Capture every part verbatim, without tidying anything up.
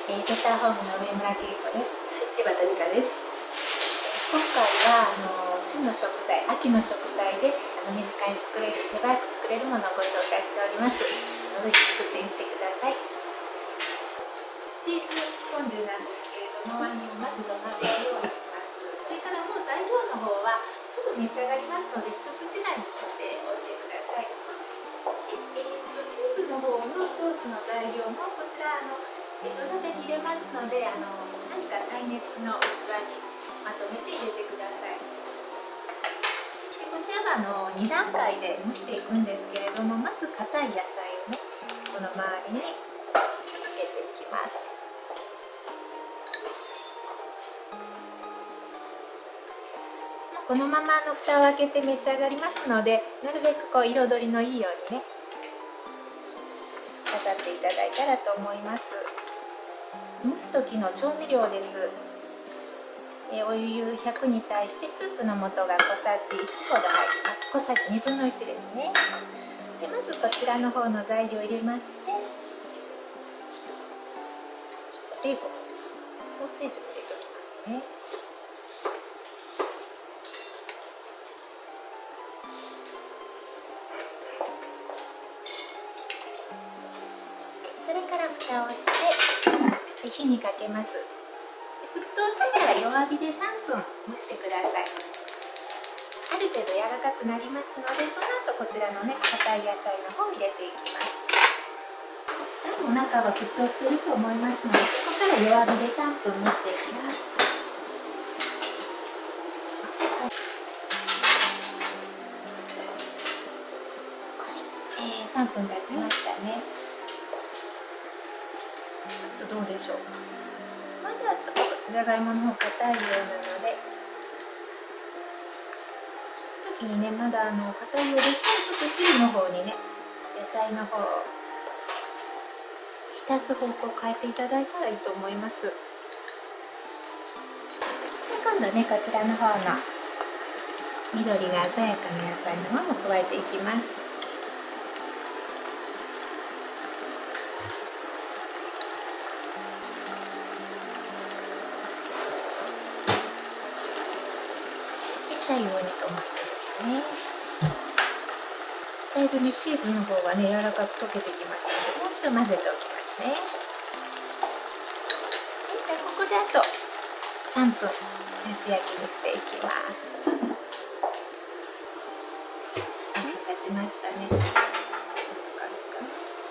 えー、ペッターホームの上村恵子です。江端美香です。今回はあの旬の食材、秋の食材であの身近に作れる、手早く作れるものをご紹介しております。ぜひ作ってみてください。チーズフォンデュなんですけれども、あのまず土鍋を用意します。それからもう材料の方はすぐ召し上がりますので、一口大に切っておいてください。でえー、とチーズの方のソースの材料もこちらあの土鍋に入れますので、あの何か耐熱の器にまとめて入れてください。でこちらはあのに段階で蒸していくんですけれども、まず硬い野菜をねこの周りにかけていきます。このままの蓋を開けて召し上がりますので、なるべくこう彩りのいいようにね飾っていただいたらと思います。蒸す時の調味料です。えお湯ひゃくに対してスープの素が小さじいちほど入ります。小さじにぶんのいちですね。でまずこちらの方の材料を入れまして、ベーコン、ソーセージも入れておきますね。それから蓋をして火にかけます。沸騰してから弱火でさんぷん蒸してください。ある程度柔らかくなりますので、その後こちらのね硬い野菜の方を入れていきます。最後中は沸騰していると思いますので、ここから弱火でさんぷん蒸していきます。えー、さんぷん経ちましたね。ちょっとどうでしょう。まだちょっとじゃがいもの方硬いようなので、時にねまだあの硬いようでしたら、ちょっと汁の方にね野菜の方を浸す方向を変えていただいたらいいと思います。で今度ねこちらの方の緑が鮮やかな野菜の方も加えていきます。最後にトマトですね。だいぶねチーズの方がね柔らかく溶けてきましたので、もう一度混ぜておきますね。じゃあここであとさんぷん蒸し焼きにしていきます。さんぷん経ちましたね。こんな感じか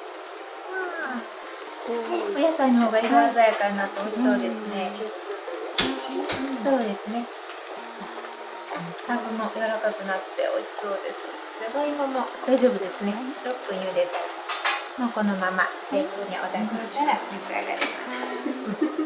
な。お野菜の方が色鮮やかになって美味しそうですね。そうですね。ハーブも柔らかくなって美味しそうです。じゃがいもも大丈夫ですね。ろっぷん茹でたらもうこのままテーブルにお出ししたら召し上がります。